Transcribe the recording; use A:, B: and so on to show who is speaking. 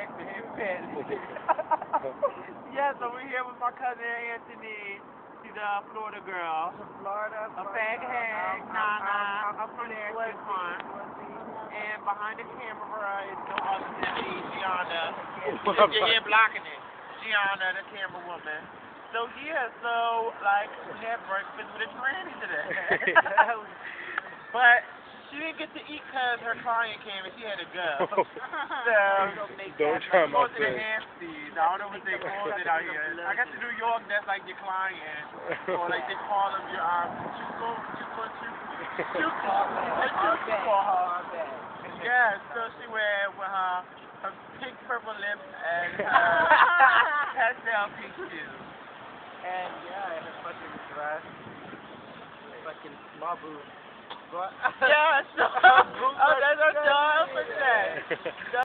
A: back to his belly. Yeah, so we're here with my cousin Anthony. She's a Florida girl. A fag hag, Nana, up from there, she's fun. And behind the camera is no other than me, Gianna. You're here blocking it. Gianna, the camera woman. So yeah, like, we had breakfast with a tranny today. But she didn't get to eat because her client came and she had to go.
B: Don't try my
A: go to the Hampstead. I don't know what they call it out here. I guess in New York, that's like your client. Or like they call them your chuko for her. Yeah, so she went with her pink purple lips and her pastel pink shoes. And yeah, and her fucking dress. Fucking small boobs. Yeah, so, oh, that's our dog for that.